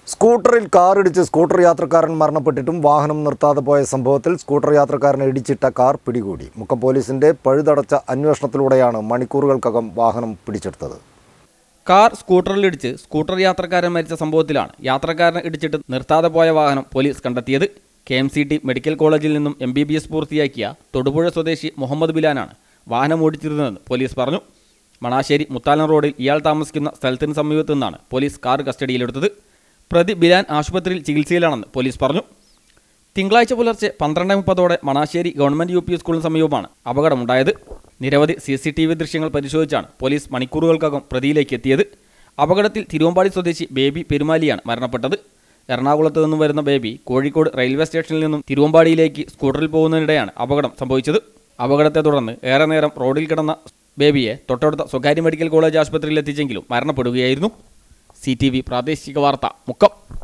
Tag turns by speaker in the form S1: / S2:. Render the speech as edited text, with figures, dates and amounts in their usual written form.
S1: സ്കൂട്ടറിൽ കാറിടിച്ച് സ്കൂട്ടർ യാത്രക്കാരൻ മരണപ്പെട്ടിട്ടും വാഹനം നിർത്താതെ പോയ സംഭവത്തിൽ സ്കൂട്ടർ യാത്രക്കാരനെ ഇടിച്ചിട്ട കാർ പിടികൂടി. മുക്കം പോലീസിന്റെ പഴുതടച്ച അന്വേഷണത്തിലൂടെയാണ് മണിക്കൂറുകൾക്കകം വാഹനം പിടിച്ചെടുത്തത്.
S2: കാർ സ്കൂട്ടറിലിടിച്ച് സ്കൂട്ടർ യാത്രക്കാരൻ മരിച്ച സംഭവത്തിലാണ് യാത്രക്കാരനെ ഇടിച്ചിട്ട് നിർത്താതെ പോയ വാഹനം പോലീസ് കണ്ടെത്തിയത്. KMCT മെഡിക്കൽ കോളേജിൽ നിന്നും MBBS പൂർത്തിയാക്കിയ തൊടുപുഴ സ്വദേശി മുഹമ്മദ് ബിലാനാണ് വാഹനം ഓടിച്ചിരുന്നതെന്ന് പോലീസ് പറഞ്ഞു. മണാശ്ശേരി മുത്താലൻ റോഡിൽ ഇയാൾ താമസിക്കുന്ന സ്ഥലത്തിന് സമീപത്തു നിന്നാണ് പോലീസ് കാർ കസ്റ്റഡിയിലെടുത്തത്. പ്രതി ബിലാൻ ആശുപത്രിയിൽ ചികിത്സയിലാണെന്ന് പോലീസ് പറഞ്ഞു. തിങ്കളാഴ്ച പുലർച്ചെ 12:30 മണാശ്ശേരി ഗവൺമെൻറ് UP സ്കൂളിന് സമീപമാണ് അപകടമുണ്ടായത്. നിരവധി CCTV ദൃശ്യങ്ങൾ പരിശോധിച്ചാണ് പോലീസ് മണിക്കൂറുകൾക്കകം പ്രതിയിലേക്ക് എത്തിയത്. അപകടത്തിൽ തിരുവമ്പാടി സ്വദേശി ബേബി പെരുമാലിയാണ് മരണപ്പെട്ടത്. എറണാകുളത്ത് നിന്നും വരുന്ന ബേബി കോഴിക്കോട് റെയിൽവേ സ്റ്റേഷനിൽ നിന്നും തിരുവമ്പാടിയിലേക്ക് സ്കൂട്ടറിൽ പോകുന്നതിനിടെയാണ് അപകടം സംഭവിച്ചത്. അപകടത്തെ തുടർന്ന് ഏറെ നേരം റോഡിൽ കിടന്ന ബേബിയെ തൊട്ടടുത്ത സ്വകാര്യ മെഡിക്കൽ കോളേജ് ആശുപത്രിയിൽ എത്തിച്ചെങ്കിലും മരണപ്പെടുകയായിരുന്നു. CTV പ്രാദേശിക വാർത്ത മുക്കം.